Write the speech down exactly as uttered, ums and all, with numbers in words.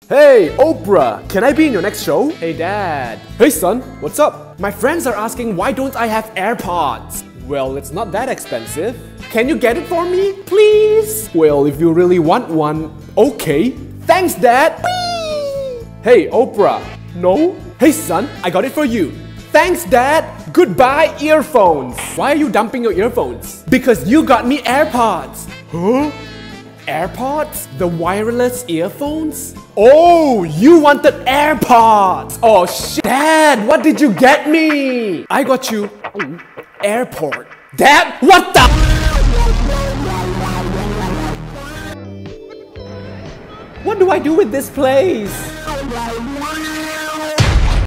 Hey, Oprah, can I be in your next show? Hey, Dad. Hey, son, what's up? My friends are asking why don't I have AirPods? Well, it's not that expensive. Can you get it for me, please? Well, if you really want one, okay. Thanks, Dad. Whee! Hey, Oprah. No? Hey, son, I got it for you. Thanks, Dad. Goodbye, earphones. Why are you dumping your earphones? Because you got me AirPods. Huh? AirPods? The wireless earphones? Oh, you wanted AirPods! Oh shit! Dad, what did you get me? I got you oh, airport. Dad, what the? What do I do with this place?